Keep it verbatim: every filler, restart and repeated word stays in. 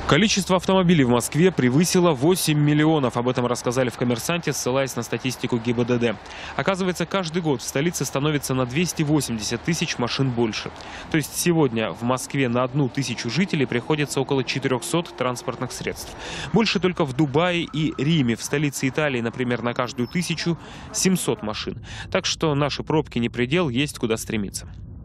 Количество автомобилей в Москве превысило восемь миллионов. Об этом рассказали в «Коммерсанте», ссылаясь на статистику ГИБДД. Оказывается, каждый год в столице становится на двести восемьдесят тысяч машин больше. То есть сегодня в Москве на одну тысячу жителей приходится около четырёхсот транспортных средств. Больше только в Дубае и Риме. В столице Италии, например, на каждую тысячу семьсот машин. Так что наши пробки не предел, есть куда стремиться.